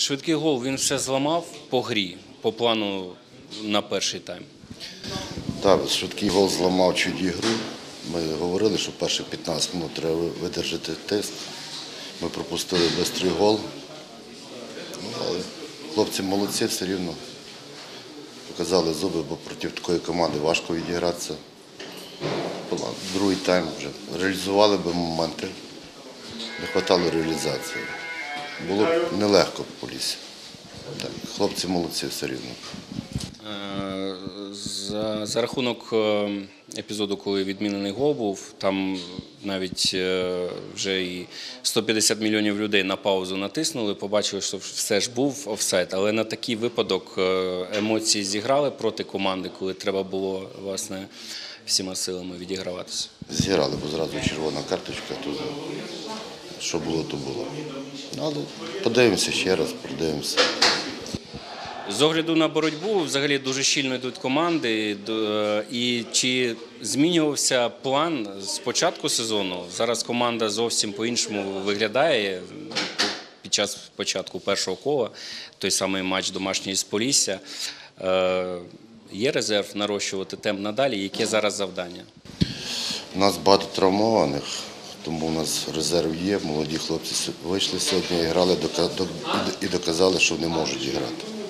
Швидкий гол, він все зламав по грі, по плану на перший тайм. Так, швидкий гол зламав чуть ігру. Ми говорили, що перші 15 минут треба видержати тиск. Ми пропустили швидкий гол. Але хлопці молодці, все рівно показали зуби, бо проти такої команди важко відігратися. Другий тайм вже реалізували би моменти, не вистачало реалізації. Було б нелегко по Поліссі. Так, хлопці молодці все рівно. За рахунок епізоду, коли відмінений гол був, там навіть вже і 150 мільйонів людей на паузу натиснули, побачили, що все ж був офсайд. Але на такий випадок емоції зіграли проти команди, коли треба було, власне, всіма силами відіграватися. Зіграли, бо зразу червона карточка, то що було, то було. Але подивимося ще раз, подивимося. З огляду на боротьбу, взагалі дуже щільно йдуть команди. І чи змінювався план з початку сезону? Зараз команда зовсім по-іншому виглядає під час початку першого кола, той самий матч домашній з Полісся. Є резерв нарощувати темп надалі? Яке зараз завдання? У нас багато травмованих, тому у нас резерв є. Молоді хлопці вийшли сьогодні, грали і доказали, що вони можуть грати.